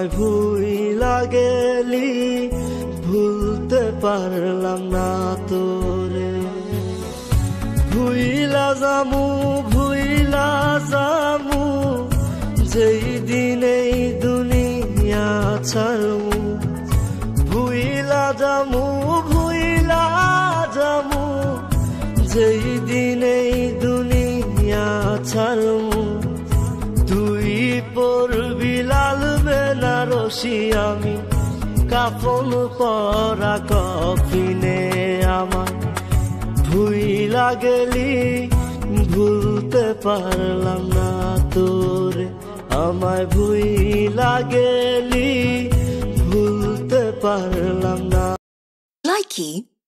ভুইলা গেলি ভুলতে পারলাম না তোরে। ভুইলা যামু যেই দিন এই দুনিয়া ছাড়মু। ভুইলা যামু যেই দিন এই দুনিয়া ছাড়মু। তুই পড়বি লাল বেনারসি, আমি কাফন পরা কফিনে আমার। ভুইলা গেলি ভুলতে পারলাম না তোরে, আমায় ভুইলা গেলি ভুলতে পারলাম না। Likey